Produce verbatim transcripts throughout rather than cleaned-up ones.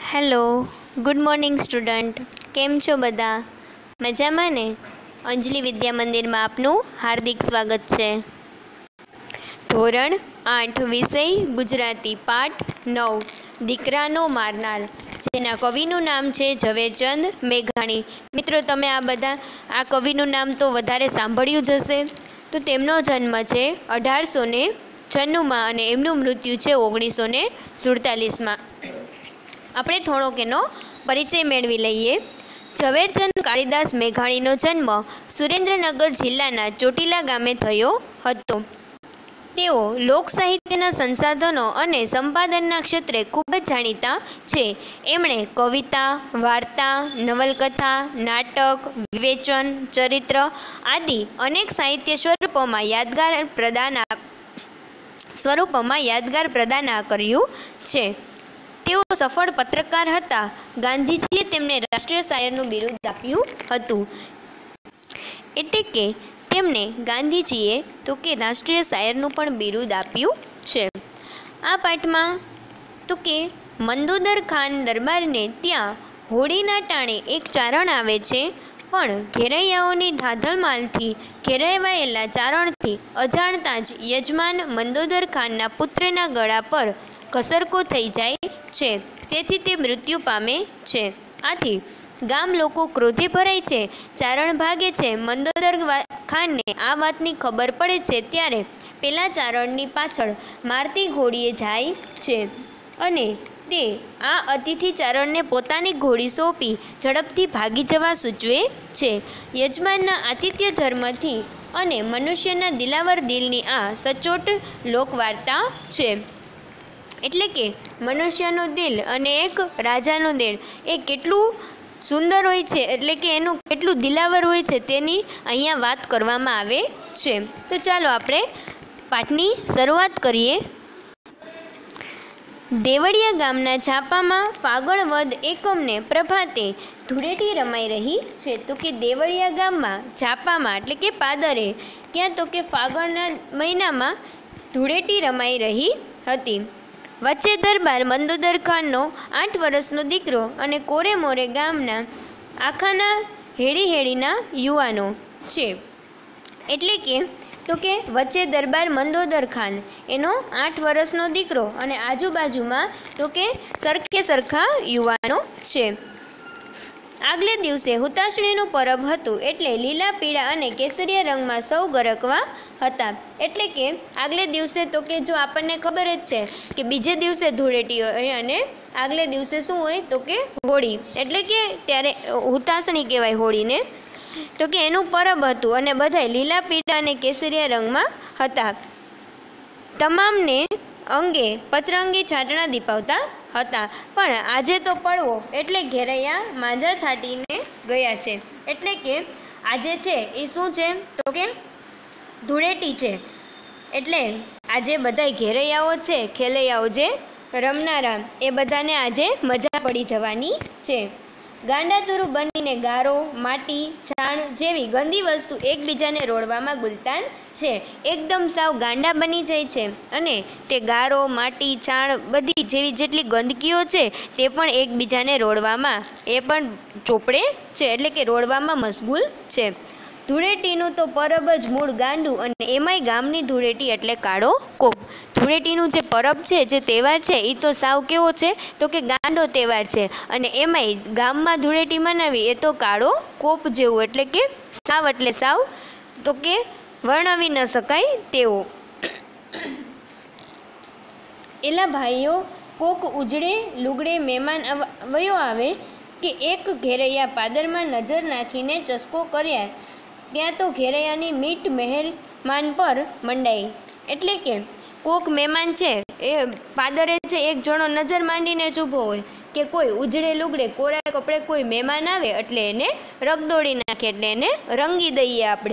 Hello, good morning student. કેમ છો બધા? મજામાં ને? અંજલિ વિદ્યા મંદિરમાં આપનું હાર્દિક સ્વાગત છે. ધોરણ આઠ, વિષય ગુજરાતી, પાઠ નવ, દીકરાનો મારનાર, જેના કવિનું નામ છે ઝવેરચંદ મેઘાણી. મિત્રો, તમે આ બધા આ કવિનું નામ તો વધારે સાંભળ્યું જ હશે. તો તેમનો જન્મ છે અઢારસો ને છન્નુંમાં અને એમનું મૃત્યુ છે ઓગણીસો ને સુડતાલીસમાં. આપણે થોડોક એનો પરિચય મેળવી લઈએ. ઝવેરચંદ કાળીદાસ મેઘાણીનો જન્મ સુરેન્દ્રનગર જિલ્લાના ચોટીલા ગામે થયો હતો. તેઓ લોક સાહિત્યના સંસાધનો અને સંપાદનના ક્ષેત્રે ખૂબ જ જાણીતા છે. એમણે કવિતા, વાર્તા, નવલકથા, નાટક, વિવેચન, ચરિત્ર આદિ અનેક સાહિત્ય સ્વરૂપોમાં યાદગાર પ્રદાન સ્વરૂપોમાં યાદગાર પ્રદાન કર્યું છે. તેઓ સફળ પત્રકાર હતા. ગાંધીજીએ તેમને રાષ્ટ્રીય શાયરનું બિરુદ આપ્યું હતું. એટલે કે તેમને ગાંધીજીએ તો કે રાષ્ટ્રીય શાયરનું પણ બિરુદ આપ્યું છે. આ પાઠમાં તો કે મંદોદર ખાન દરબારને ત્યાં હોળીના ટાણે એક ચારણ આવે છે, પણ ઘેરૈયાઓની ધાધલમાલથી ઘેરાવાયેલા ચારણથી અજાણતા જ યજમાન મંદોદર ખાનના પુત્રના ગળા પર ઘસરકો થઈ જાય છે. તેથી તે મૃત્યુ પામે છે. આથી ગામ લોકો ક્રોધે ભરાય છે. ચારણ ભાગે છે. મંદોદર ખાનને આ વાતની ખબર પડે છે ત્યારે પેલા ચારણની પાછળ મારતી ઘોડીએ જાય છે અને તે આ અતિથિ ચારણને પોતાની ઘોડી સોંપી ઝડપથી ભાગી જવા સૂચવે છે. યજમાનના આતિથ્ય ધર્મથી અને મનુષ્યના દિલાવર દિલની આ સચોટ લોકવાર્તા છે. એટલે કે મનુષ્યનું દિલ અને એક રાજાનું દિલ એ કેટલું સુંદર હોય છે, એટલે કે એનું કેટલું દિલાવર હોય છે તેની અહીંયા વાત કરવામાં આવે છે. તો ચાલો આપણે પાઠની શરૂઆત કરીએ. દેવળિયા ગામના ઝાપામાં ફાગણ વદ એકમને પ્રભાતે ધૂળેટી રમાઈ રહી છે. તો કે દેવળિયા ગામમાં ઝાપામાં એટલે કે પાદરે ત્યાં તો કે ફાગણના મહિનામાં ધૂળેટી રમાઈ રહી હતી. વચ્ચે દરબાર મંદોદર ખાનનો આઠ વર્ષનો દીકરો અને કોરે મોરે ગામના આખાના હેડી હેડીના યુવાનો છે. એટલે કે તો કે વચ્ચે દરબાર મંદોદર ખાન એનો આઠ વર્ષનો દીકરો અને આજુબાજુમાં તો કે સરખે સરખા યુવાનો છે. આગલે દિવસે હુતાશણીનું પરબ હતું, એટલે લીલા, પીળા અને કેસરિયા રંગમાં સૌ ગરકવા હતા. એટલે કે આગલે દિવસે તો કે જો આપણને ખબર જ છે કે બીજે દિવસે ધૂળેટી હોય અને આગલે દિવસે શું હોય તો કે હોળી, એટલે કે ત્યારે હુતાશણી કહેવાય હોળીને. તો કે એનું પરબ હતું અને બધાય લીલા, પીળા અને કેસરિયા રંગમાં હતા. તમામને અંગે પચરંગી છાંટણા દીપાવતા હતા. પણ આજે તો પડવો એટલે ઘેરૈયા માંજા છાંટીને ગયા છે. એટલે કે આજે છે એ શું છે તો કે ધૂળેટી છે. એટલે આજે બધાય ઘેરૈયાઓ છે, ખેલૈયાઓ જે રમનારા, એ બધાને આજે મજા પડી જવાની છે. ગાંડાતુરું બનીને ગારો, માટી, છાણ જેવી ગંદી વસ્તુ એકબીજાને રોડવામાં ગુલતાન છે. એકદમ સાવ ગાંડા બની જાય છે અને તે ગારો, માટી, છાણ બધી જેવી જેટલી ગંદકીઓ છે તે પણ એકબીજાને રોડવામાં એ પણ ચોપડે છે, એટલે કે રોડવામાં મશગુલ છે. ધૂળેટીનું તો પરબ જ મૂળ ગાંડું અને એમાંય ગામની ધૂળેટી એટલે કાળો કોપ. ધૂળેટીનું જે પરબ છે, જે તહેવાર છે, એ તો સાવ કેવો છે તો કે ગાંડો તહેવાર છે અને એમાંય ગામમાં ધૂળેટી મનાવી એ તો કાળો કોપ જેવું, એટલે કે સાવ એટલે સાવ તો કે વર્ણવી ન શકાય તેવો. એલા ભાઈઓ, કોક ઉજળે લુગડે મહેમાન વયો આવે કે એક ઘેરૈયા પાદરમાં નજર નાખીને ચસ્કો કર્યા ત્યાં તો ઘેરૈયાની મીટ મહેમાન પર મંડાઈ. એટલે કે કોક મહેમાન છે એ પાદરે છે, એક જણો નજર માંડીને જ ઊભો હોય કે કોઈ ઉજળે લુગડે કોરા કપડે કોઈ મહેમાન આવે એટલે એને રગદોડી નાખે, એટલે એને રંગી દઈએ આપણે.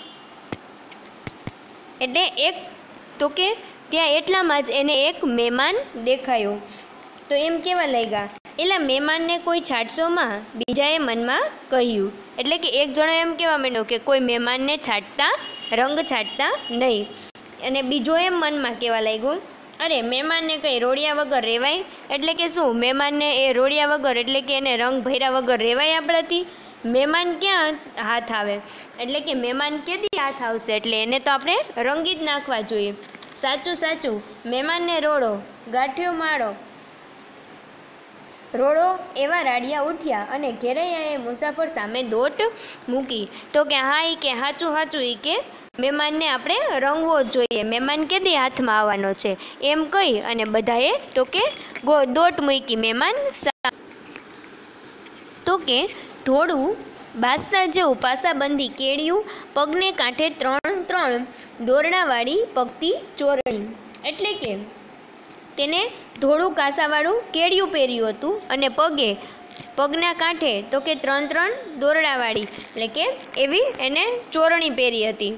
એટલે એક તો કે ત્યાં એટલામાં જ એને એક મહેમાન દેખાયો. તો એમ કેવા લાગ્યા, એલા મહેમાનને કોઈ છાંટશોમાં, બીજાએ મનમાં કહ્યું. એટલે કે એક જણો એમ કહેવા માંડ્યો કે કોઈ મહેમાનને છાંટતા, રંગ છાંટતા નહીં. અને બીજો એમ મનમાં કહેવા લાગ્યો અરે મહેમાનને કંઈ રોડિયા વગર રહેવાય? એટલે કે શું મહેમાનને એ રોડિયા વગર એટલે કે એને રંગ ભર્યા વગર રહેવાય આપણાથી? મહેમાન ક્યાં હાથ આવે? એટલે કે મહેમાન કેદી હાથ આવશે? એટલે એને તો આપણે રંગી જ નાખવા જોઈએ. સાચું સાચું. મહેમાનને રોડો, ગાંઠિયો માળો, રોડો એવા રાડિયા ઉઠ્યા અને ઘેરૈયાએ મુસાફર સામે દોટ મૂકી. તો કે હા ઈ કે સાચું સાચું ઈ કે મહેમાનને આપણે રંગવો જોઈએ, મહેમાન કેદી હાથમાં આવવાનો છે એમ કહી અને બધાએ તો કે દોટ મૂકી મહેમાન. તો કે ધોળું બાસના જેવું પાસાબંધી કેળિયું, પગને કાંઠે ત્રણ ત્રણ દોરડાવાળી પગતી ચોરણી. એટલે કે તેને ધોળું કાંસાવાળું કેળિયું પહેર્યું હતું અને પગે પગના કાંઠે તો કે ત્રણ ત્રણ દોરડાવાળી એટલે કે એવી એને ચોરણી પહેરી હતી.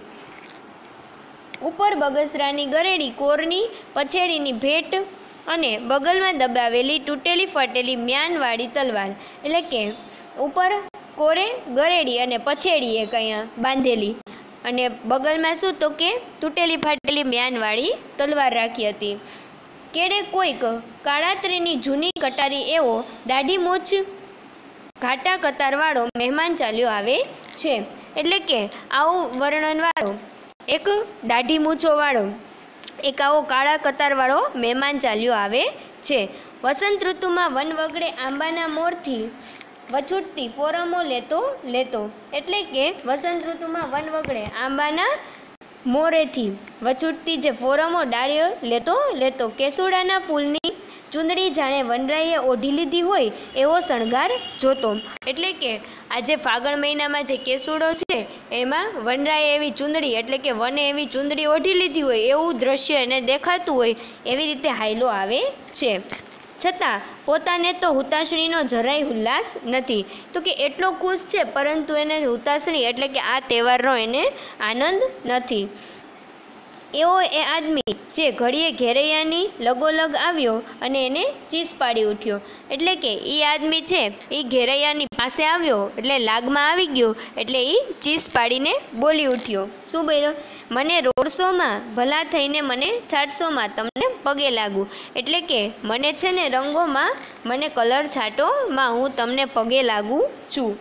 ઉપર બગસરાની ગરેડી કોરની પછેડીની ભેટ અને બગલમાં દબાવેલી તૂટેલી ફાટેલી મ્યાનવાળી તલવાર. એટલે કે ઉપર કોરે ગરેડી અને પછેડીએ કંઈ બાંધેલી અને બગલમાં શું તો કે તૂટેલી ફાટેલી મ્યાનવાળી તલવાર રાખી હતી. કેડે કોઈક કાળાત્રીની જૂની કટારી એવો દાઢી મૂછ ઘાટા કતારવાળો મહેમાન ચાલ્યો આવે છે. એટલે કે આવું વર્ણનવાળો એક દાઢી મૂછોવાળો એક આવો કાળા કતારવાળો મહેમાન ચાલ્યો આવે છે. વસંત ઋતુમાં વન વગડે આંબાના મોરથી વછૂટતી ફોરમો લેતો લેતો. એટલે કે વસંત ઋતુમાં વન વગડે આંબાના મોરેથી વછૂટતી જે ફોરમો ડાળીઓ લેતો લેતો. કેસુડાના ફૂલની ચૂંદડી જાણે વનરાઈએ ઓઢી લીધી હોય એવો શણગાર જોતો. એટલે કે આજે ફાગણ મહિનામાં જે કેસુડો છે એમાં વનરાએ એવી ચૂંદડી એટલે કે વને એવી ચૂંદડી ઓઢી લીધી હોય એવું દ્રશ્ય એને દેખાતું હોય એવી રીતે હાયલો આવે છે. છતાં પોતાને તો હુતાશણીનો જરાય ઉલ્લાસ નથી. તો કે એટલો ખુશ છે પરંતુ એને હુતાશણી એટલે કે આ તહેવારનો એને આનંદ નથી. એવો એ આદમી જે ઘડીએ ઘેરૈયાની લગોલગ આવ્યો અને એને ચીસ પાડી ઉઠ્યો. એટલે કે એ આદમી છે એ ઘેરૈયાની પાસે આવ્યો એટલે લાગમાં આવી ગયો એટલે એ ચીસ પાડીને બોલી ઉઠ્યો. શું બોલ્યો? મને રોડસોમાં ભલા થઈને મને છાટસોમાં તમને પગે લાગું. એટલે કે મને છે ને રંગોમાં મને કલર છાંટોમાં હું તમને પગે લાગું છું.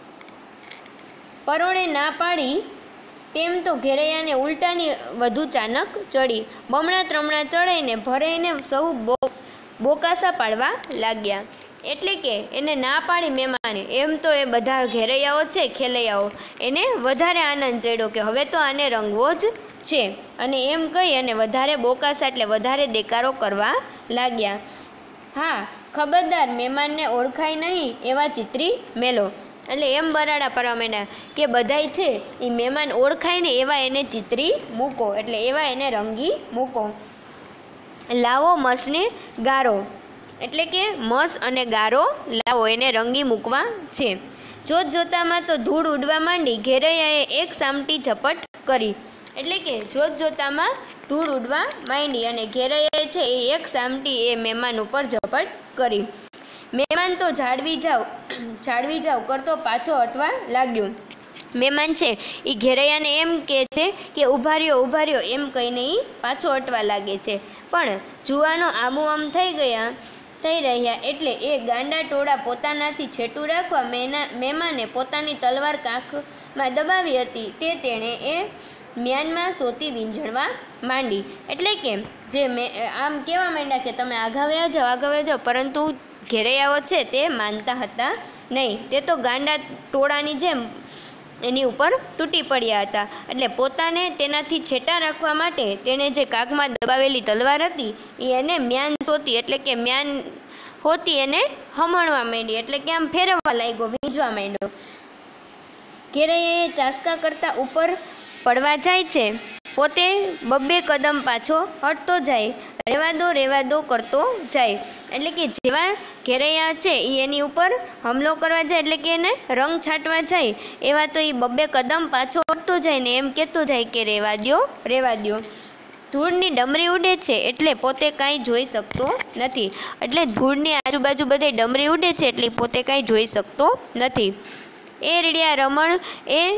પરોણે ના પાડી તેમ તો ઘેરૈયાને ઉલટાની વધુ ચાનક ચડી. બમણા ત્રમણા ચડાઈને ભરાઈને સૌ બો બોકાસા પાડવા લાગ્યા. એટલે કે એને ના પાડી મહેમાને એમ તો એ બધા ઘેરૈયાઓ છે ખેલૈયાઓ એને વધારે આનંદ ચડ્યો કે હવે તો આને રંગવો જ છે અને એમ કહી અને વધારે બોકાસા એટલે વધારે દેકારો કરવા લાગ્યા. હા ખબરદાર મહેમાનને ઓળખાય નહીં એવા ચિત્રી મેલો. એટલે એમ બરાડા કરવા માંડ્યા કે બધાય છે એ મહેમાન ઓળખાય ને એવા એને ચિત્રી મૂકો એટલે એવા એને રંગી મૂકો. લાવો મસને ગારો. એટલે કે મસ અને ગારો લાવો એને રંગી મૂકવા છે. જોત જોતામાં તો ધૂળ ઉડવા માંડી. ઘેરૈયાએ એક સામટી ઝપટ કરી. એટલે કે જોત જોતામાં ધૂળ ઉડવા માંડી અને ઘેરૈયાએ છે એ એક સામટી એ મહેમાન ઉપર ઝપટ કરી. મહેમાન તો જાળવી જાવ જાળવી જાવ કરતો પાછો હટવા લાગ્યો. મહેમાન છે એ ઘેરૈયાને એમ કહે છે કે ઊભા રહ્યો ઊભા રહ્યો એમ કહીને એ પાછો હટવા લાગે છે. પણ જુવાનો આમું આમ થઈ ગયા થઈ રહ્યા એટલે એ ગાંડા ટોળા પોતાનાથી છેટું રાખવા મહેના મહેમાને પોતાની તલવાર કાંખમાં દબાવી હતી તે તેણે એ મ્યાનમાં સોતી વીંઝણવા માંડી. એટલે કે જે મેં આમ કહેવા માંડ્યા કે તમે આઘા વ્યા જાઓ આઘા વ્યા જાઓ, પરંતુ ઘેરૈયાઓ છે તે માનતા હતા નહીં. તે તો ગાંડા ટોળાની જેમ એની ઉપર તૂટી પડ્યા હતા. એટલે પોતાને તેનાથી છેટા રાખવા માટે તેણે જે કાગમાં દબાવેલી તલવાર હતી એ એને મ્યાન સોતી એટલે કે મ્યાન હોતી એને હમણવા માંડી. એટલે કે આમ ફેરવવા લાગ્યો, વીંઝવા માંડ્યો. ઘેરૈયાએ ચાસકા કરતાં ઉપર પડવા જાય છે, પોતે બબ્બે કદમ પાછો હટતો જાય, રેવા દો રેવા દો કરતો જાય. એટલે કે જેવા ઘેરૈયા છે એ એની ઉપર હુમલો કરવા જાય એટલે કે એને રંગ છાંટવા જાય એવા તો એ બબ્બે કદમ પાછો હટતો જાય ને એમ કહેતો જાય કે રેવા દો રેવા દો. ધૂળની ડમરી ઉડે છે એટલે પોતે કાંઈ જોઈ શકતો નથી. એટલે ધૂળની આજુબાજુ બધે ડમરી ઉડે છે એટલે પોતે કાંઈ જોઈ શકતો નથી. એ રીડિયા રમણ એ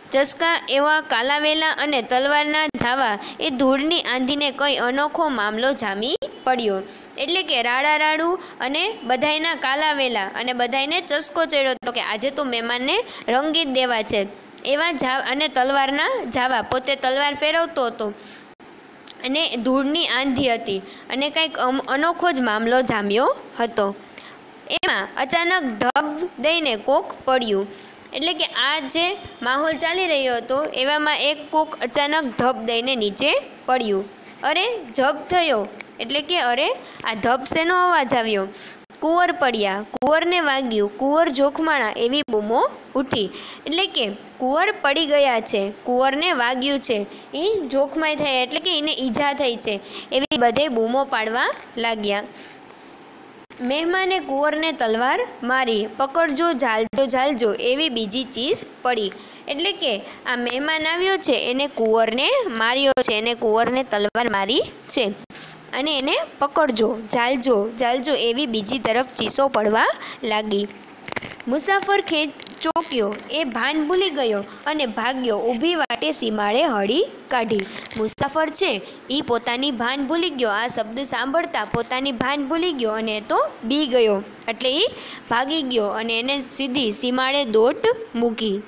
ચસકા એવા કાલાવેલા અને તલવારના ધાવા એ ધૂળની આંધીને કંઈ અનોખો મામલો જામી પડ્યો. એટલે કે રાડા રાડું અને બધાયના કાલાવેલા અને બધાયને ચસ્કો ચડ્યો હતો કે આજે તો મહેમાનને રંગી જ દેવા છે. એવા જા અને તલવારના ઝાવા, પોતે તલવાર ફેરવતો હતો અને ધૂળની આંધી હતી અને કંઈક અનોખો જ મામલો જામ્યો હતો. એમાં અચાનક ધબ દઈને કોક પડ્યું. એટલે કે આ જે માહોલ ચાલી રહ્યો હતો એવામાં એક કોક અચાનક ધબ દઈને નીચે પડ્યું. અરે જબ થયો, એટલે કે અરે આ ધબ શેનો અવાજ આવ્યો? કુંવર પડ્યા, કુંવરને વાગ્યું, કુંવર જોખમાણા એવી બૂમો ઉઠી. એટલે કે કુંવર પડી ગયા છે, કુંવરને વાગ્યું છે, એ જોખમાઈ થયા એટલે કે એને ઈજા થઈ છે એવી બધે બૂમો પાડવા લાગ્યા. મહેમાને કુંવરને તલવાર મારી, પકડજો ઝાલજો ઝાલજો એવી બીજી ચીસ પડી. એટલે કે આ મહેમાન આવ્યો છે એને કુંવરને માર્યો છે, એને કુંવરને તલવાર મારી છે અને એને પકડજો ઝાલજો ઝાલજો એવી બીજી તરફ ચીસો પડવા લાગી. મુસાફર ખેંચ ચોક્યો, એ ભાન ભૂલી ગયો અને ભાગ્યો, ઊભી વાટે સીમાડે હળી કાઢી. મુસાફર છે એ પોતાની ભાન ભૂલી ગયો, આ શબ્દ સાંભળતા પોતાની ભાન ભૂલી ગયો અને એ તો બી ગયો એટલે એ ભાગી ગયો અને એને સીધી સીમાડે દોટ મૂકી.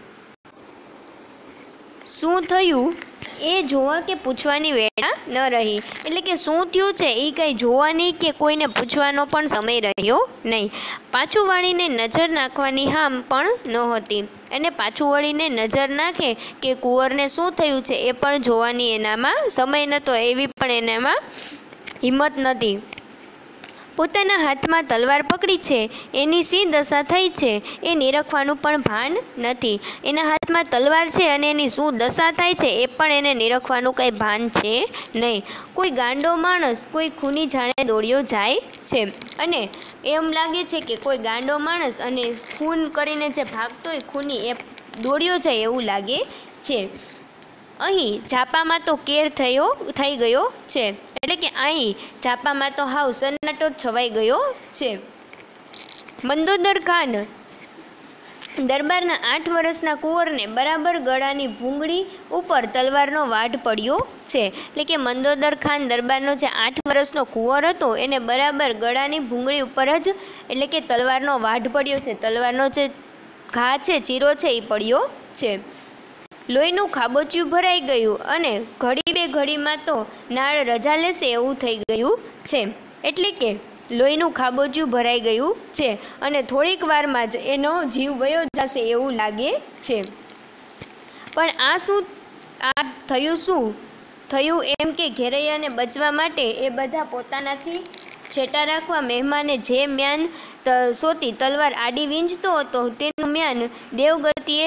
શું થયું એ જોવા કે પૂછવાની વેળા ન રહી. એટલે કે શું થયું છે એ કંઈ જોવાની કે કોઈને પૂછવાનો પણ સમય રહ્યો નહીં. પાછું વાળીને નજર નાખવાની હામ પણ નહોતી અને પાછું વળીને નજર નાખે કે કુંવરને શું થયું છે એ પણ જોવાની એનામાં સમય નહોતો, એવી પણ એનામાં હિંમત નથી. પોતાના હાથમાં તલવાર પકડી છે એની શી દશા થઈ છે એ નિરખવાનું પણ ભાન નથી. એના હાથમાં તલવાર છે અને એની શું દશા થાય છે એ પણ એને નિરખવાનું કંઈ ભાન છે નહીં. કોઈ ગાંડો માણસ કોઈ ખૂની જાણે દોડ્યો જાય છે અને એમ લાગે છે કે કોઈ ગાંડો માણસ અને ખૂન કરીને જે ભાગતો હોય ખૂની એ દોડ્યો જાય એવું લાગે છે. અહીં ઝાપામાં તો કેર થયો થઈ ગયો છે. એટલે કે અહીં ઝાપામાં તો હાવ સન્નાટો છવાઈ ગયો છે. મંદોદર ખાન દરબારના આઠ વર્ષના કુંવરને બરાબર ગળાની ભૂંગળી ઉપર તલવારનો વાઢ પડ્યો છે. એટલે કે મંદોદર ખાન દરબારનો જે આઠ વર્ષનો કુંવર હતો એને બરાબર ગળાની ભૂંગળી ઉપર જ એટલે કે તલવારનો વાઢ પડ્યો છે, તલવારનો જે ઘા છે, ચીરો છે એ પડ્યો છે. લોહીનું ખાબોચિયું ભરાઈ ગયું અને ઘડી બે ઘડીમાં તો નાળ રજા લેશે એવું થઈ ગયું છે. એટલે કે લોહીનું ખાબોચિયું ભરાઈ ગયું છે અને થોડીક વારમાં જ એનો જીવ વયો જશે એવું લાગે છે. પણ આ શું આ થયું શું થયું એમ કે ઘેરૈયાને બચવા માટે એ બધા પોતાનાથી છેટા રાખવા મહેમાને જે મ્યાન સોતી તલવાર આડી વીંજતો હતો તેનું મ્યાન દેવગતિએ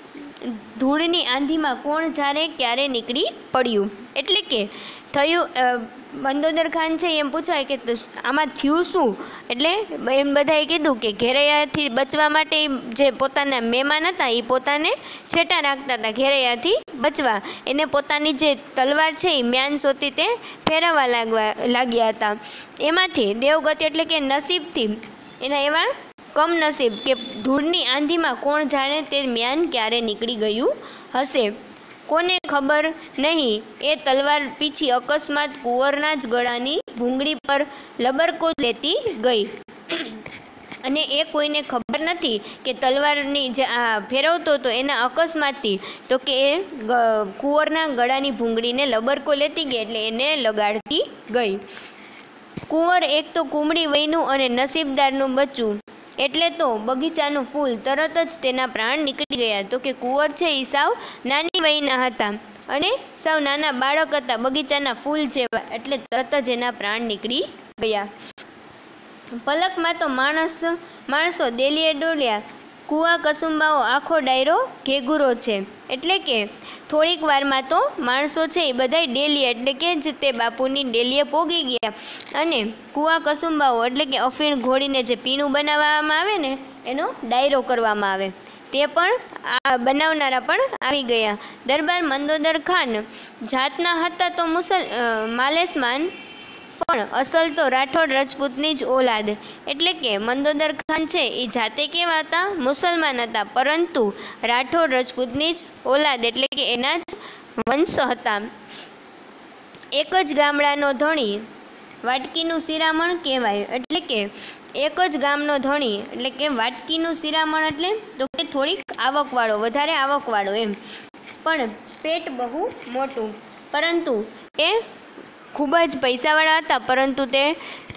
ધૂળની આંધીમાં કોણ જાણે ક્યારે નીકળી પડ્યું. એટલે કે થયું મંદોદર ખાન છે એમ પૂછાય કે આમાં થયું શું? એટલે એમ બધાએ કીધું કે ઘેરૈયાથી બચવા માટે જે પોતાના મહેમાન હતા એ પોતાને છેટા રાખતા હતા ઘેરૈયાથી બચવા. એને પોતાની જે તલવાર છે એ મ્યાન સોતી તે ફેરવવા લાગવા લાગ્યા હતા. એમાંથી દેવગતિ એટલે કે નસીબથી એના એવા કમનસીબ કે ધૂળની આંધીમાં કોણ જાણે તે મ્યાન ક્યારે નીકળી ગયું હશે. કોને ખબર નહીં એ તલવાર પીછી અકસ્માત કુંવરના જ ગળાની ભૂંગળી પર લબરકો લેતી ગઈ અને એ કોઈને ખબર નથી કે તલવારની જે આ ફેરવતો હતો એના અકસ્માતથી તો કે એ કુંવરના ગળાની ભૂંગળીને લબરકો લેતી ગઈ એટલે એને લગાડતી ગઈ. કુંવર એક તો કુમળી વયનું અને નસીબદારનું બચ્ચું એટલે તો બગીચાનું ફૂલ, તરત જ તેના પ્રાણ નીકળી ગયા. તો કે કુંવર છે એ સાવ નાની વયના હતા અને સાવ નાના બાળક હતા, બગીચાના ફૂલ જેવા, એટલે તરત જ એના પ્રાણ નીકળી ગયા. પલકમાં તો માણસ માણસો દેલીએ ડોલ્યા, કુવા કસુંબાઓ આખો ડાયરો ઘેઘુરો છે. એટલે કે થોડીક વારમાં તો માણસો છે એ બધાય ડેલીએ એટલે કે જ તે બાપુની ડેલીએ પોગી ગયા અને કુવા કસુંબાઓ એટલે કે અફીણ ઘોળીને જે પીણું બનાવવામાં આવે ને એનો ડાયરો કરવામાં આવે તે પણ આ બનાવનારા પણ આવી ગયા. દરબાર મંદોદર ખાન જાતના હતા તો મુસલ માલેસમાન પણ અસલ તો રાઠોડ રજપૂતની જ ઓલાદ, એટલે કે મંદોદર ખાન છે એ જાતે કેવા હતા? મુસલમાન હતા, પરંતુ રાઠોડ રજપૂતની જ ઓલાદ એટલે કે એના જ વંશ હતા. એક જ ગામડાનો ધણી વાટકીનું શિરામણ કહેવાય, એટલે કે એક જ ગામનો ધણી એટલે કે વાટકીનું શિરામણ એટલે તો કે થોડીક આવકવાળો, વધારે આવકવાળો એમ, પણ પેટ બહુ મોટું, પરંતુ એ ખૂબ જ પૈસાવાળા હતા, પરંતુ તે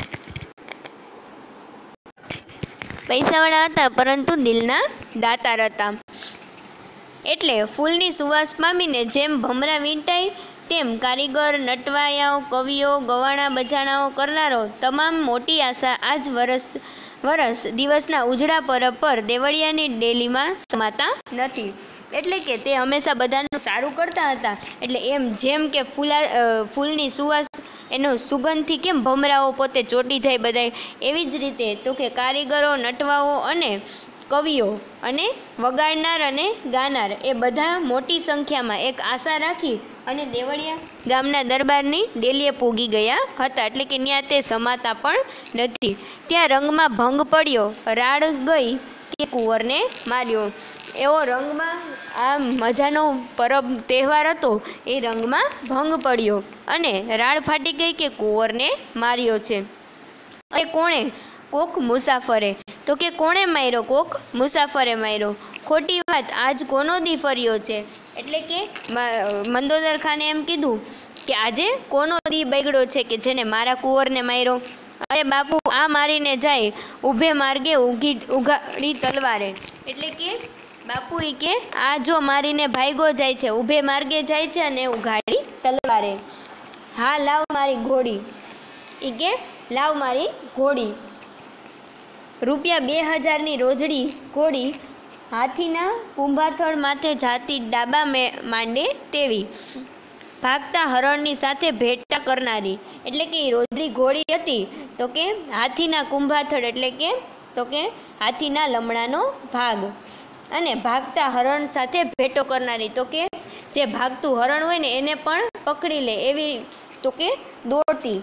પૈસાવાળા હતા પરંતુ દિલના દાતાર હતા. એટલે ફૂલની સુવાસ પામીને જેમ ભમરા વીંટાય તેમ કારીગર, નટવાયાઓ, કવિઓ, ગવાણા બજાણાઓ કરનારો તમામ મોટી આશા આજ વરસ વરસ દિવસના ઉજળા પરબ પર દેવળિયાની ડેલીમાં સમાતા નથી. એટલે કે તે હંમેશા બધાનું સારું કરતા હતા, એટલે એમ જેમ કે ફૂલા ફૂલની સુવાસ એનો સુગંધથી કેમ ભમરાઓ પોતે ચોંટી જાય બધાય, એવી જ રીતે તો કે કારીગરો, નટવાઓ અને કવિઓ અને વગાડનાર અને ગાનાર એ બધા મોટી સંખ્યામાં એક આશા રાખી અને દેવળિયા ગામના દરબારની ડેલીએ પૂગી ગયા હતા, એટલે કે ત્યાં તે સમાતા પણ નથી. ત્યાં રંગમાં ભંગ પડ્યો, રાડ ગઈ કે કુંવરને માર્યો, એવો રંગમાં આ મજાનો પરબ તહેવાર હતો, એ રંગમાં ભંગ પડ્યો અને રાડ ફાટી ગઈ કે કુંવરને માર્યો છે. એ કોણે? કોક મુસાફરે. તો કે કોણે માર્યો? કોક મુસાફરે માર્યો. ખોટી વાત, આજ કોનો દી ફર્યો છે? એટલે કે મંદોદર ખાને એમ કીધું કે આજે કોનો દી બગડ્યો છે કે જેને મારા કુંવરને માર્યો? અરે બાપુ, આ મારીને જાય ઊભે માર્ગે ઉઘી ઉઘાડી તલવારે, એટલે કે બાપુ એ કે આ જો મારીને ભાઈગો જાય છે, ઊભે માર્ગે જાય છે અને ઉઘાડી તલવારે. હા, લાવ મારી ઘોડી, એ કે લાવ મારી ઘોડી. રૂપિયા બે હજારની રોજડી ઘોડી, હાથીના કુંભાથળ માથે જાતી ડાબા માંડે તેવી, ભાગતા હરણની સાથે ભેટા કરનારી, એટલે કે એ રોજડી ઘોડી હતી તો કે હાથીના કુંભાથળ એટલે કે તો કે હાથીના લમણાનો ભાગ, અને ભાગતા હરણ સાથે ભેટો કરનારી, તો કે જે ભાગતું હરણ હોય ને એને પણ પકડી લે એવી તો કે દોડતી.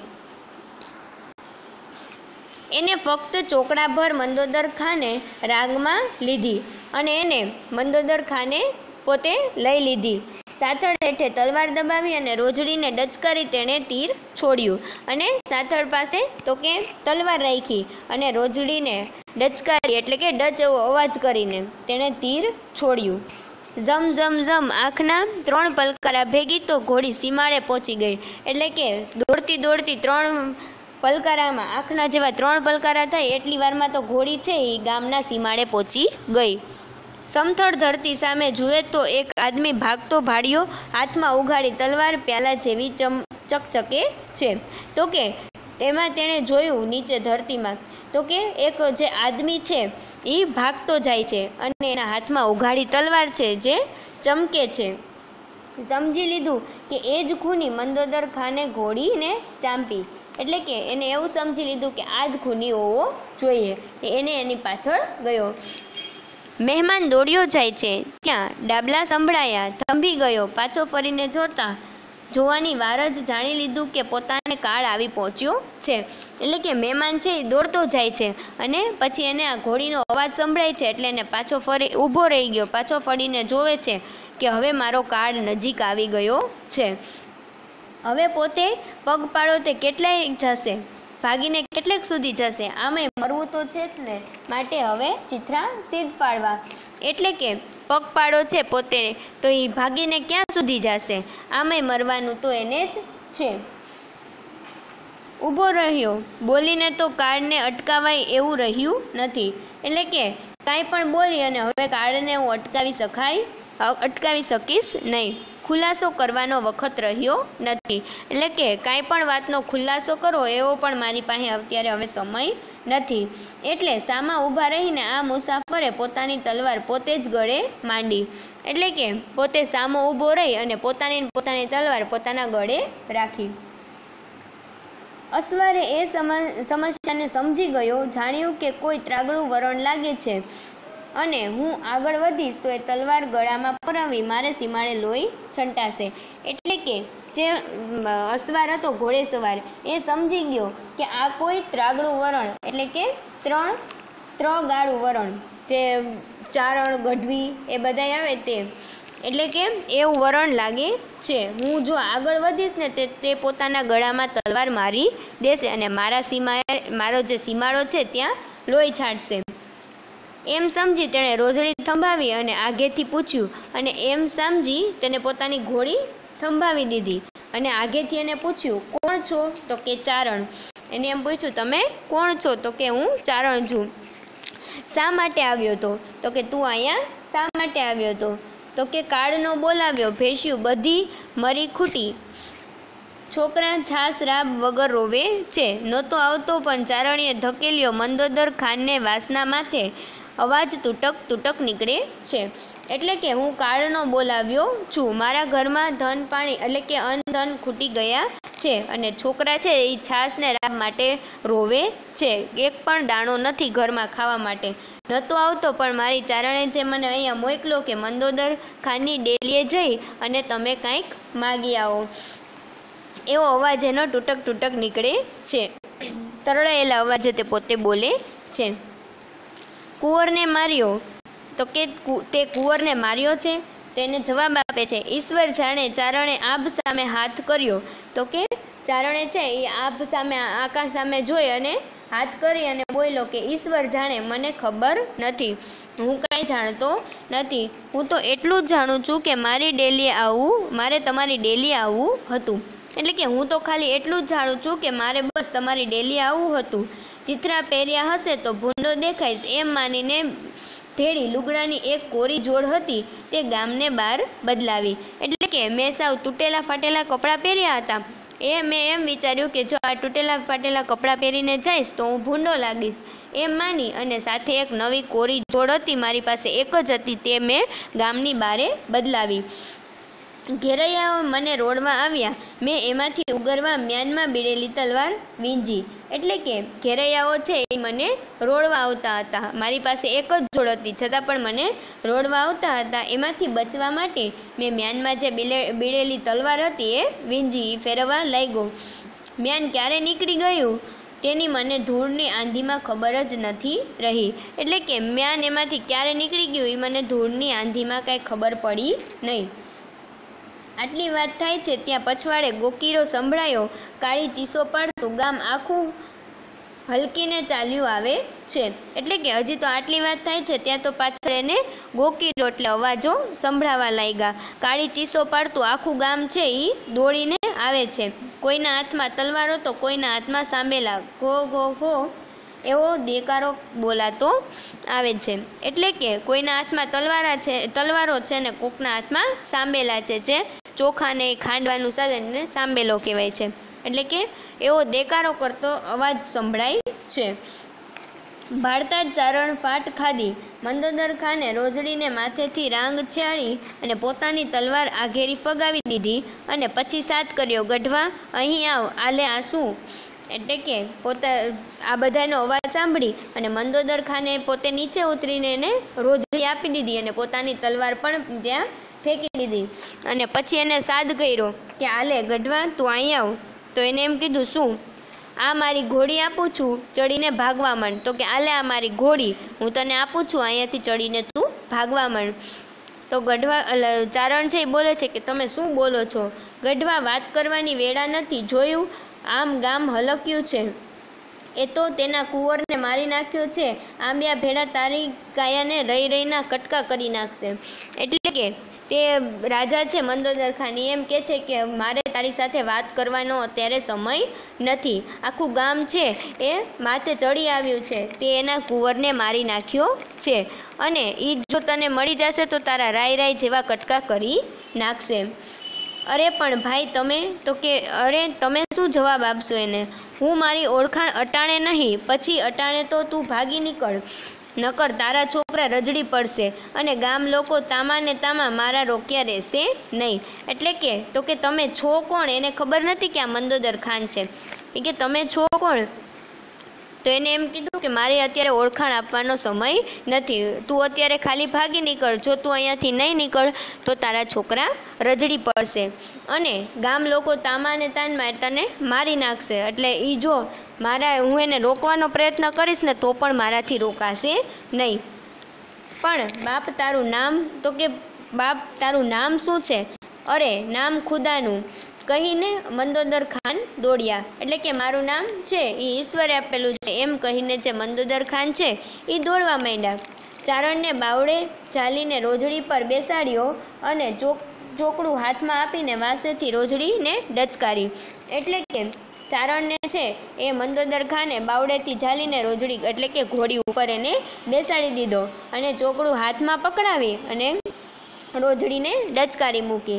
એને ફક્ત ચોકડાભર મંદોદર ખાને રાગમાં લીધી અને એને મંદોદર ખાને પોતે લઈ લીધી. સાથળ હેઠે તલવાર દબાવી અને રોજડીને ડચકારી તેણે તીર છોડ્યું, અને સાથળ પાસે તો કે તલવાર રાખી અને રોજડીને ડચકારી એટલે કે ડચ એવો અવાજ કરીને તેણે તીર છોડ્યું. ઝમ ઝમ ઝમ આંખના ત્રણ પલકારા ભેગી તો ઘોડી સીમાડે પહોંચી ગઈ, એટલે કે દોડતી દોડતી ત્રણ પલકારામાં આંખના જેવા ત્રણ પલકારા થાય એટલી વારમાં તો ઘોડી છે એ ગામના સીમાડે પહોંચી ગઈ. સમથળ ધરતી સામે જુએ તો એક આદમી ભાગતો ભાળ્યો, હાથમાં ઉઘાડી તલવાર પ્યાલા જેવી ચમ ચકચકે છે. તો કે તેમાં તેણે જોયું નીચે ધરતીમાં તો કે એક જે આદમી છે એ ભાગતો જાય છે અને એના હાથમાં ઉઘાડી તલવાર છે જે ચમકે છે. સમજી લીધું કે એ જ ખૂની મંદોદર ખાને ઘોડીને ચાંપી, એટલે કે એને એવું સમજી લીધું કે આ જ ખૂની હોવો જોઈએ. એને એની પાછળ ગયો. મહેમાન દોડ્યો જાય છે ત્યાં ડાબલા સંભળાયા, થંભી ગયો, પાછો ફરીને જોતા જોવાની વાર જ જાણી લીધું કે પોતાને કાળ આવી પહોંચ્યો છે. એટલે કે મહેમાન છે એ દોડતો જાય છે અને પછી એને આ ઘોડીનો અવાજ સંભળાય છે, એટલે એને પાછો ફરી ઊભો રહી ગયો, પાછો ફરીને જોવે છે કે હવે મારો કાળ નજીક આવી ગયો છે. હવે પોતે પગપાળો તે કેટલાય જશે, ભાગીને કેટલેક સુધી જશે, આમે મરવું તો છે જ ને, માટે હવે ચિત્રા સીધ પાડવા, એટલે કે પગપાળો છે પોતે તો એ ભાગીને ક્યાં સુધી જશે, આમે મરવાનું તો એને જ છે. ઊભો રહ્યો, બોલીને તો કાળને અટકાવાય એવું રહ્યું નથી, એટલે કે કાંઈ પણ બોલી અને હવે કાળને હું અટકાવી શકાય અટકાવી શકીશ નહીં, ખુલાસો કરવાનો વખત રહ્યો નથી. એટલે કે કાંઈ પણ વાતનો ખુલાસો કરો એવો પણ મારી પાસે અત્યારે હવે સમય નથી. એટલે સામા ઊભા રહીને આ મુસાફરે પોતાની તલવાર પોતે જ ગળે માંડી, એટલે કે પોતે સામો ઊભો રહી અને પોતાની પોતાની તલવાર પોતાના ગળે રાખી. અસવારે એ સમસ્યાને સમજી ગયો, જાણ્યું કે કોઈ ત્રાગડું વરણ લાગે છે અને હું આગળ વધીશ તો એ તલવાર ગળામાં પરાવી મારે સીમાડે લોહી છંટાશે. એટલે કે જે અસવાર હતો ઘોડે સવાર એ સમજી ગયો કે આ કોઈ ત્રાગડું વરણ એટલે કે ત્રણ ત્રગાળું વરણ, જે ચારણ ગઢવી એ બધા આવે તે, એટલે કે એવું વરણ લાગે છે. હું જો આગળ વધીશ ને તે તે પોતાના ગળામાં તલવાર મારી દેશે અને મારા સીમા મારો જે સીમાડો છે ત્યાં લોહી છાંટશે. એમ સમજી તેણે રોજડી થંભાવી અને આગેથી પૂછ્યું, અને એમ સમજી તેને પોતાની ઘોડી થંભાવી દીધી અને આગેથી એને પૂછ્યું, કોણ છો? તો કે ચારણ. એને એમ પૂછ્યું, તમે કોણ છો? તો કે હું ચારણ છું. શા માટે આવ્યો હતો? તો કે તું અહીંયા શા માટે આવ્યો હતો? તો કે કાળનો બોલાવ્યો, ભેંસ્યું બધી મરી ખૂટી, છોકરા છાસ રાબ વગર રોવે છે. નહોતો આવતો પણ ચારણીએ ધકેલ્યો મંદોદર ખાનને વાસના માથે, અવાજ તૂટક તૂટક નીકળે છે. એટલે કે હું કાળનો બોલાવ્યો છું, મારા ઘરમાં ધન પાણી એટલે કે અન્ન ધન ખૂટી ગયા છે અને છોકરા છે એ છાસને રાબ માટે રોવે છે. એક પણ દાણો નથી ઘરમાં ખાવા માટે. નહોતો આવતો પણ મારી ચારણે જે મને અહીંયા મોકલો કે મંદોદર ખાનની ડેલીએ જઈ અને તમે કાંઈક માગી આવો, એવો અવાજ એનો તૂટક તૂટક નીકળે છે. તરળાયેલા અવાજે તે પોતે બોલે છે. કુંવરને માર્યો? તો કે તે કુંવરને માર્યો છે? તો એને જવાબ આપે છે, ઈશ્વર જાણે. ચારણે આભ સામે હાથ કર્યો. તો કે ચારણે છે એ આભ સામે આકાશ સામે જોઈ અને હાથ કરી અને બોલ્યો કે ઈશ્વર જાણે, મને ખબર નથી, હું કાંઈ જાણતો નથી. હું તો એટલું જ જાણું છું કે મારી ડેલીએ આવવું મારે તમારી ડેલીએ આવવું હતું. એટલે કે હું તો ખાલી એટલું જ જાણું છું કે મારે બસ તમારી ડેલીએ આવવું હતું. ચિત્રા પહેર્યા હશે તો ભૂંડો દેખાઈશ એમ માનીને ભેળી લુગડાની એક કોરી જોડ હતી તે ગામને બહાર બદલાવી. એટલે કે મેં સાવ તૂટેલા ફાટેલા કપડાં પહેર્યા હતા. એ મેં એમ વિચાર્યું કે જો આ તૂટેલા ફાટેલા કપડાં પહેરીને જઈશ તો હું ભૂંડો લાગીશ એમ માની અને સાથે એક નવી કોરી જોડ હતી મારી પાસે એક જ હતી તે મેં ગામની બારે બદલાવી. ઘેરૈયાઓ મને રોડમાં આવ્યા, મેં એમાંથી ઉગરવા મ્યાનમાં બીડેલી તલવાર વીંજી. એટલે કે ઘેરૈયાઓ છે એ મને રોડવા આવતા હતા, મારી પાસે એક જ જોડ હતી છતાં પણ મને રોડવા આવતા હતા. એમાંથી બચવા માટે મેં મ્યાનમાં જે બીલે બીડેલી તલવાર હતી એ વીંજી ફેરવવા લાગ્યો. મ્યાન ક્યારે નીકળી ગયું તેની મને ધૂળની આંધીમાં ખબર જ નથી રહી. એટલે કે મ્યાન એમાંથી ક્યારે નીકળી ગયું એ મને ધૂળની આંધીમાં કાંઈ ખબર પડી નહીં. આટલી વાત થાય છે ત્યાં પછવાડે ગોકીરો સંભળાયો, કાળી ચીસો પાડતું ગામ આખું હલકીને ચાલ્યું આવે છે. એટલે કે હજી તો આટલી વાત થાય છે ત્યાં તો પાછળ એને ગોકીરો એટલે અવાજો સંભળાવા લાગ્યા. કાળી ચીસો પાડતું આખું ગામ છે એ દોડીને આવે છે. કોઈના હાથમાં તલવારો તો કોઈના હાથમાં સાંભેલા, ઘો ઘો ઘો એવો દેકારો બોલાતો આવે છે. એટલે કે કોઈના હાથમાં તલવારા છે તલવારો છે ને કોકના હાથમાં સાંભેલા છે, જે ચોખાને ખાંડવાનું સાધન સાંભેલો કહેવાય છે. એટલે કે એવો દેકારો કરતો અવાજ સંભળાય છે. ભાળતા જ ચારણ ફાટ ખાધી. મંદોદર ખાને રોજડીને માથેથી રાંગ છાળી અને પોતાની તલવાર આઘેરી ફગાવી દીધી અને પછી સાથ કર્યો, ગઢવા અહીં આવ, આલે આ શું? એટલે કે પોતા આ બધાનો અવાજ સાંભળી અને મંદોદર ખાને પોતે નીચે ઉતરીને એને રોજડી આપી દીધી અને પોતાની તલવાર પણ ત્યાં ફેંકી દીધી. અને પછી એને સાદ કર્યો કે આલે ગઢવા તું અહીં આવ. તો એને એમ કીધું, શું? આ મારી ઘોડી આપું છું, ચડીને ભાગવા માંડ. તો કે આલે આ મારી ઘોડી હું તને આપું છું, અહીંયાથી ચડીને તું ભાગવા માંડ. તો ગઢવા ચારણ છે એ બોલે છે કે તમે શું બોલો છો? ગઢવા વાત કરવાની વેળા નથી, જોયું આમ ગામ હલક્યું છે, એ તો તેના કુંવરને મારી નાખ્યો છે. આંબિયા ભેડા તારી કાયાને રહી રહીના કટકા કરી નાખશે. એટલે કે તે રાજા છે મંદોદર ખાન એમ કહે છે કે મારે તારી સાથે વાત કરવાનો અત્યારે સમય નથી. આખું ગામ છે એ માથે ચડી આવ્યું છે, તે એના કુંવરને મારી નાખ્યો છે અને એ જો તને મળી જશે તો તારા રાય રાય જેવા કટકા કરી નાખશે. અરે પણ ભાઈ તમે તો કે અરે તમે શું જવાબ આપશો એને? હું મારી ઓળખાણ અટાણે નહીં, પછી અટાણે તો તું ભાગી નીકળ, નકર તારા છોકરા રજડી પડશે અને ગામ લોકો તામા ને તામા મારા રોક્યા રહેશે નહીં. એટલે કે તો કે તમે છો કોણ? એને ખબર નથી કે આ મંદોદર ખાન છે. એ કે તમે છો કોણ? તો એને એમ કીધું કે મારે અત્યારે ઓળખાણ આપવાનો સમય નથી, તું અત્યારે ખાલી ભાગી નીકળ, જો તું અહીંયાથી નહીં નીકળ તો તારા છોકરા રજડી પડશે અને ગામ લોકો તામા ને તાનમાં તને મારી નાખશે, એટલે એ જો મારા હું એને રોકવાનો પ્રયત્ન કરીશ ને તો પણ મારાથી રોકાશે નહીં. પણ બાપ તારું નામ, તો કે બાપ તારું નામ શું છે? અરે નામ ખુદાનું કહીને મંદોદર ખાન દોડ્યા, એટલે કે મારું નામ છે એ ઈશ્વરે આપેલું છે એમ કહીને જે મંદોદર ખાન છે એ દોડવા માંડ્યા. ચારણને બાવડે ચાલીને રોજડી પર બેસાડ્યો અને ચોક ચોકડું હાથમાં આપીને વાસેથી રોજડીને ડચકારી, એટલે કે ચારણને છે એ મંદોદર ખાને બાવડેથી ઝાલીને રોજડી એટલે કે ઘોડી ઉપર એને બેસાડી દીધો અને ચોકડું હાથમાં પકડાવી અને રોજડીને ડચકારી મૂકી.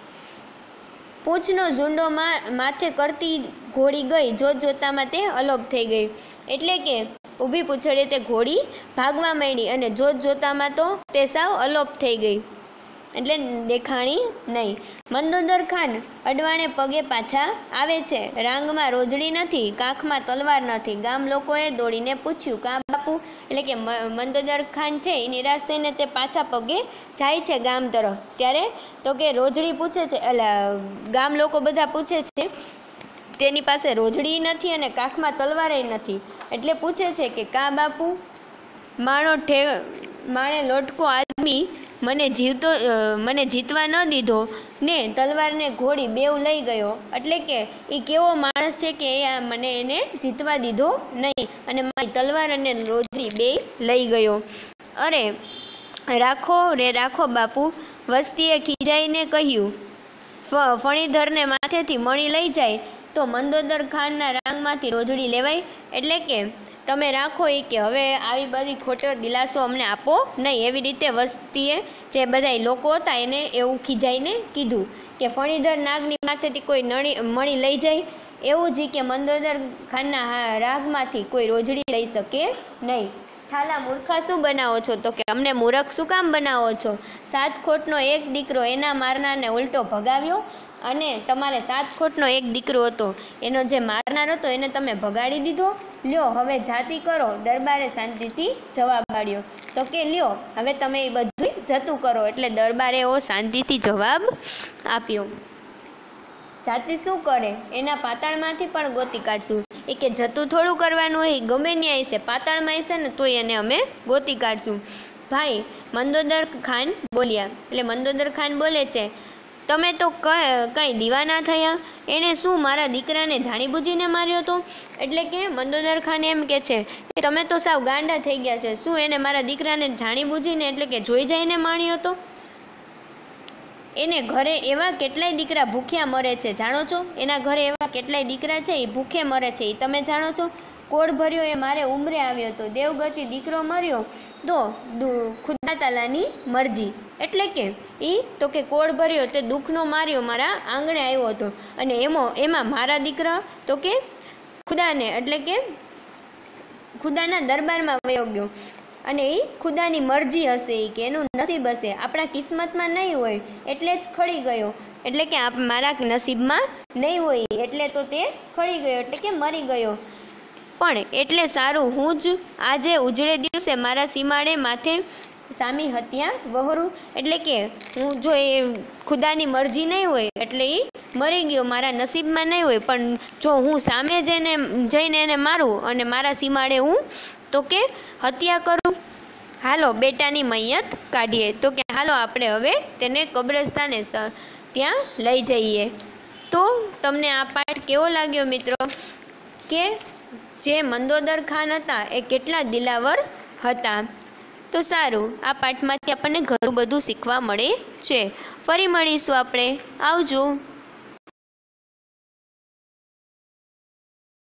પૂંછનો ઝુંડો માથે કરતી ઘોડી ગઈ, જોત જોતામાં તે અલોપ થઈ ગઈ, એટલે કે ઊભી પૂંછડે તે ઘોડી ભાગવા માંડી અને જોત જોતામાં તો તે સાવ અલોપ થઈ ગઈ, એટલે દેખાણી નહીં. મંદોદર ખાન અડવાણે પગે પાછા આવે છે, રાંગમાં રોજડી નથી, કાંખમાં તલવાર નથી. ગામ લોકોએ દોડીને પૂછ્યું, કાં બાપુ? એટલે કે મંદોદર ખાન છે એ નિરાશ થઈને તે પાછા પગે જાય છે ગામ તરફ. ત્યારે તો કે રોજડી પૂછે છે, એટલે ગામ લોકો બધા પૂછે છે તેની પાસે રોજડી નથી અને કાંખમાં તલવારે નથી, એટલે પૂછે છે કે કાં બાપુ? માણો ઠે માણે લોટકો આદમી મને જીવતો મને જીતવા ન દીધો ને તલવારને ઘોડી બેવ લઈ ગયો, એટલે કે એ કેવો માણસ છે કે એ મને એને જીતવા દીધો નહીં અને મારી તલવાર અને રોજડી બે લઈ ગયો. અરે રાખો રે રાખો બાપુ, વસ્તીએ ખીજાઈને કહ્યું. ફણીધરને માથેથી મણી લઈ જાય તો મંદોદર ખાનના રાંગમાંથી રોજડી લેવાય, એટલે કે તમે રાખો એ કે હવે આવી બધી ખોટો દિલાસો અમને આપો નહીં. એવી રીતે વસ્તીએ જે બધા લોકો હતા એને એવું ખીજાઈને કીધું કે ફણીધર નાગની માથેથી કોઈ નણી મણી લઈ જાય, એવું જ કે મંદોદર ખાનના રાગમાંથી કોઈ રોજડી લઈ શકે નહીં. થાલા મૂર્ખા શું બનાવો છો? તો કે અમને મૂરખ શું કામ બનાવો છો? સાત ખોટનો એક દીકરો એના મારનારને ઉલટો ભગાવ્યો અને તમારે સાત ખોટનો એક દીકરો હતો એનો જે મારનાર હતો એને તમે ભગાડી દીધો. લ્યો હવે જાતિ કરો. દરબારે શાંતિથી જવાબ આપ્યો, તો કે લ્યો હવે તમે એ બધું જતું કરો, એટલે દરબારે એવો શાંતિથી જવાબ આપ્યો. જાતિ શું કરે? એના પાતાળમાંથી પણ ગોતી કાઢશું. એ કે જતું થોડું કરવાનું હોય, ગમે ન્યાય છે, પાતાળમાં છે ને તોય એને અમે ગોતી કાઢશું. ભાઈ મંદોદર ખાન બોલ્યા, એટલે મંદોદર ખાન બોલે છે, તમે તો કાંઈ દીવાના થયા? એણે શું મારા દીકરાને જાણીબૂજીને માર્યો હતો? એટલે કે મંદોદર ખાન એમ કે છે કે તમે તો સાવ ગાંડા થઈ ગયા છે, શું એને મારા દીકરાને જાણીબૂજીને એટલે કે જોઈ જઈને માર્યો હતો? એને ઘરે એવા કેટલાય દીકરા ભૂખ્યા મરે છે, જાણો છો? એના ઘરે એવા કેટલાય દીકરા છે એ ભૂખે મરે છે, એ તમે જાણો છો? કોડ ભર્યો એ મારે ઉંમરે આવ્યો હતો, દેવગતિ દીકરો મર્યો તો ખુદા તાલાની મરજી, એટલે કે એ તો કે કોડ ભર્યો તે દુઃખનો માર્યો મારા આંગણે આવ્યો હતો અને એમાં એમાં મારા દીકરા તો કે ખુદાને એટલે કે ખુદાના દરબારમાં વયો ગયો અને એ ખુદાની મરજી હશે, એ કે એનું નસીબ હશે, આપણા કિસ્મતમાં નહીં હોય એટલે જ ખડી ગયો, એટલે કે મારા નસીબમાં નહીં હોય એટલે તો તે ખડી ગયો એટલે કે મરી ગયો. પણ એટલે સારું હું જ આજે ઉજળે દિવસે મારા સીમાડે માથે સામી હત્યા વહોરું, એટલે કે હું જો એ ખુદાની મરજી નહીં હોય એટલે એ મરી ગયો, મારા નસીબમાં નહીં હોય, પણ જો હું સામે જઈને જઈને એને મારું અને મારા સીમાડે હું તો કે હત્યા કરું. હાલો બેટાની મૈયત કાઢીએ, તો કે હાલો આપણે હવે તેને કબ્રસ્તાને ત્યાં લઈ જઈએ. તો તમને આ પાઠ કેવો લાગ્યો મિત્રો? કે જે મંદોદર ખાન હતા એ કેટલા દિલાવર હતા. તો સારું, આ પાઠમાંથી આપણને ઘણું બધું શીખવા મળે છે. ફરી મળીશું આપણે. આવજો.